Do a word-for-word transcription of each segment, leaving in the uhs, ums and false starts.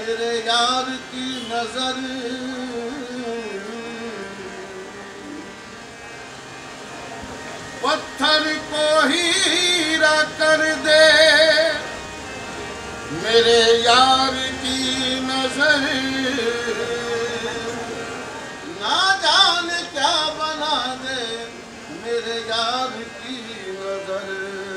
मेरे यार की नजर पत्थर को हीरा कर दे, मेरे यार की नजर ना जाने क्या बना दे, मेरे यार की नजर।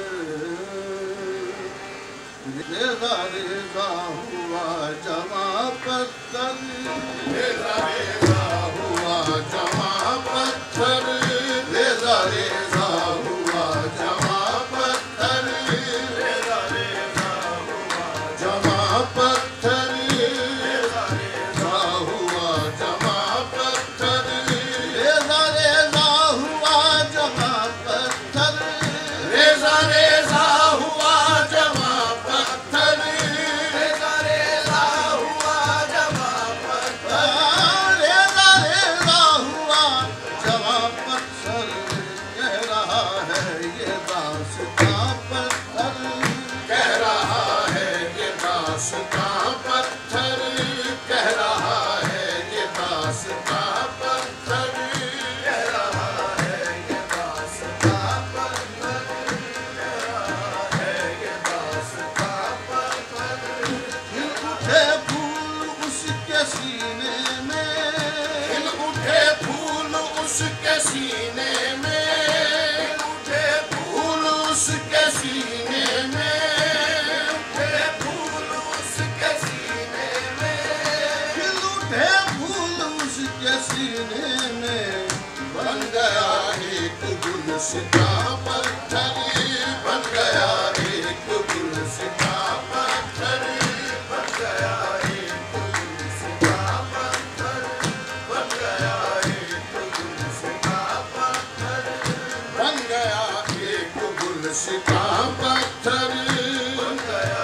रेजा रेजा हुआ जमा पत्थर, रेजा रेजा हुआ जमा पत्थर, रेजा रेजा हुआ जमा पत्थर, रेजा रेजा हुआ जमा पत्थर, रेजा रेजा हुआ जमा पत्थर, रेजा रेजा हुआ जमा पत्थर, रेजा रेजा हुआ जमा पत्थर, रेजा रेजा हुआ जमा पत्थर, रेजा रेजा हुआ जमा पत्थर। कह रहा है ये दास्तां पत्थर, कह रहा है ये दास्तां पत्थर, कह रहा है ये दास्तां पत्थर, कह रहा है ये दास्तां पत्थर, कह रहा है ये दास्तां पत्थर। खिल उठे फूल उसके सीने में, खिल उठे फूल उसके सीने में, खिल उठे फूल उसके सीने में, उठे फूल उसके सीने में, खिल उठे फूल उसके सीने में। बन गया एक गुलसितां पत्थर, बन गया एक गुलसितां पत्थर, बन गया एक गुलसितां पत्थर, बन गया एक गुलसितां पत्थर, बन गया एक गुलसितां पत्थर, बन गया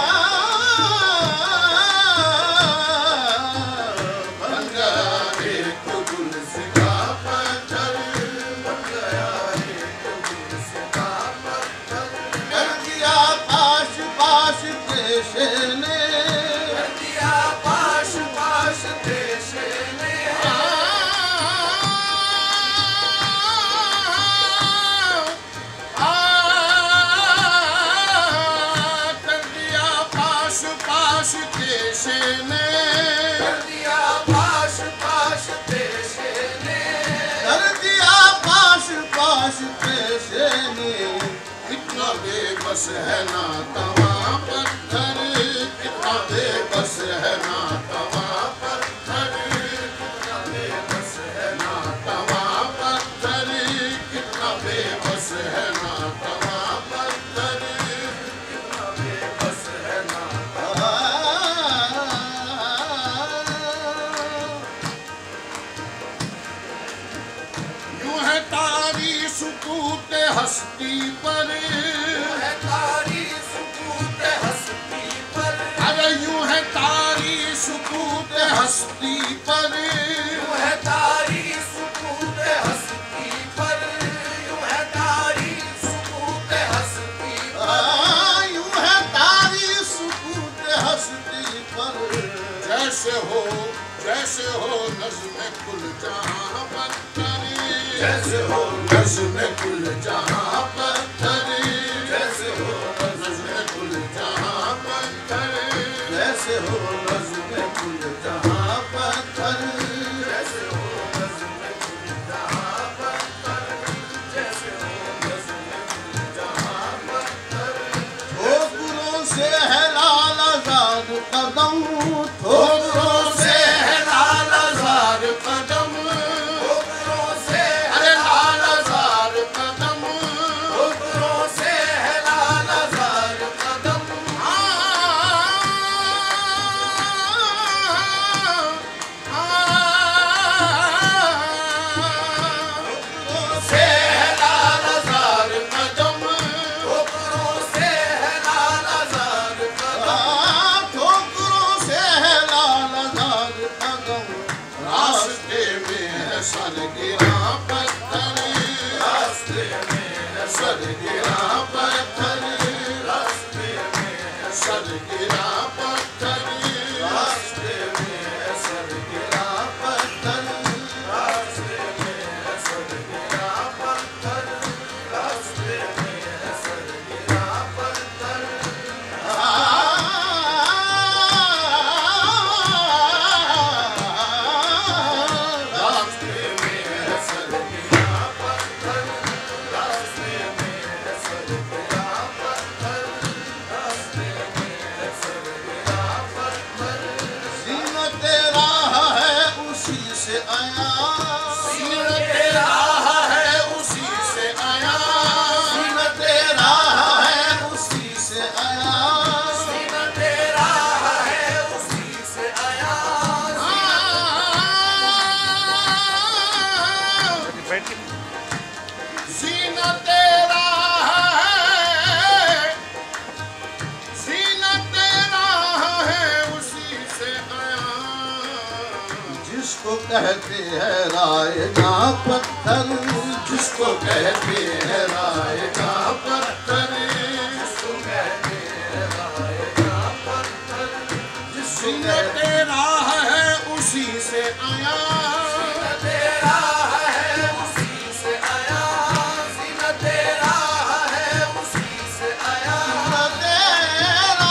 बन गया एक गुलसितां पत्थर, बन गया एक गुलसितां पत्थर। कर दिया पाश पाश पेशे ने, कर दिया पाश पाश पेशे ने, कर दिया पाश पाश पेशे ने, कर दिया पाश पाश पेशे ने, कर दिया पाश पाश पेशे ने। कितना बेबस है ना तवा पत्थर, कितना बेबस है ना तवा पत्थर, कितना बेबस है ना तवा पत्थर, कितना बेबस है ना तवा पत्थर, कितना बेबस है ना तवा। यूं है तारी सुकूत हस्ती पर, यूं है तारी सुकूत हस्ती पर, अरे यूं है तारी सुकूत हस्ती पर, यूं है तारी सुकूत हस्ती पर, यूं है तारी सुकूत हस्ती पर, यूं है तारी सुकूत हस्ती पर। जैसे हो जैसे हो नज़्म कुल जहां पत्थर, जैसे हो नज़्म कुल जहां पत्थर, जैसे हो नज़्म कुल जहां पत्थर, जैसे हो नज़्म कुल जहां पत्थर, जैसे हो नज़्म कुल जहां पत्थर, जैसे हो नज़्म कुल जहां पत्थर। ठोकरों से है लाल आज़ाद कदम, ठोकरों से है लाल आज़ाद कदम, ठोकरों से अरे लाल आज़ाद कदम, ठोकरों से है लाल आज़ाद कदम। ठोकरों से है लाल आज़ाद कदम, ठोकरों से है लाल आज़ाद कदम, ठोकरों से कहते हैं राय का पत्थर, जिसको कहते हैं राय का पत्थर, जिसको कहते हैं राय का पत्थर, जिसको तेरा है उसी से आया, तेरा है उसी से आया, सीना तेरा है उसी से आया, तेरा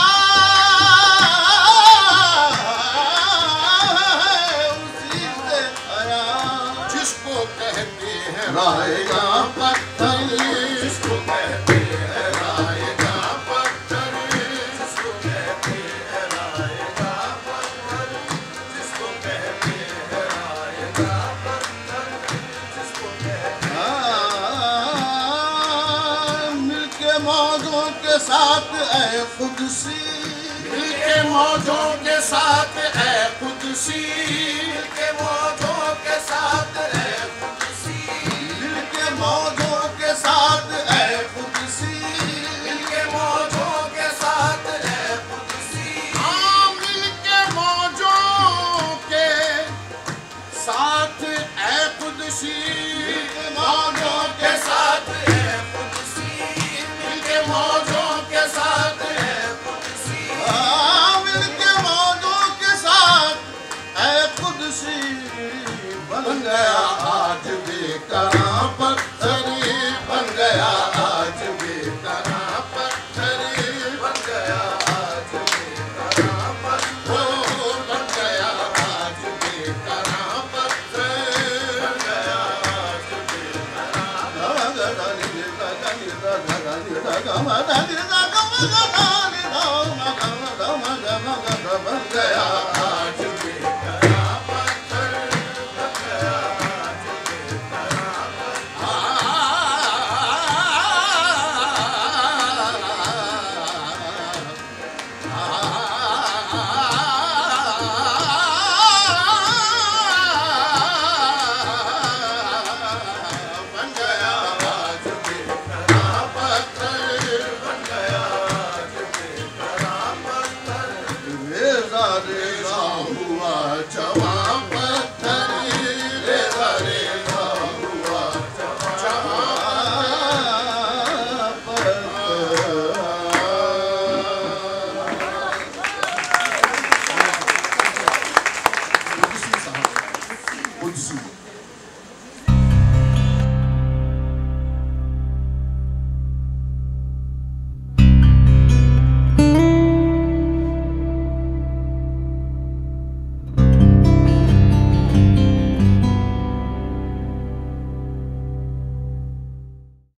है उसी से आया, जिसको कहते हैं राय का पत्थर, जिसको कहते हैं राय का पत्थर, जिसको कहते हैं राय का पत्थर, जिसको कहते हैं राय का पत्थर, जिसको कहते हैं। मिलके मौजों के साथ ऐ खुदसी, मिलके मौजों के साथ ऐ खुदसी, मिलके मौजों के साथ ऐ खुदसी, मिलके मौजों के साथ ऐ खुदसी, मिलके मौजों के साथ ऐ खुदसी, हाँ मिलके मौजों के साथ ऐ खुदसी, मिलके मौजों के साथ ऐ खुदसी, मिलके मौजों के साथ ऐ खुदसी, हाँ मिलके मौजों के साथ ऐ खुदसी, बन गया आज बेकरा पत्थर, बन गया आज बेकरा पत्थर, बन गया आज बेकरा पत्थर, बन गया आज बेकरा पत्थर, बन गया आज बेकरा, बन गया आज बेकरा पत्थर, बन गया आज बेकरा बन गया आज बेकरा पत्थर, बन गया आज बेकरा पत्थर, रेजा रेजा हुआ जवा पत्थर, रेजा रेजा हुआ जवा पत्थर।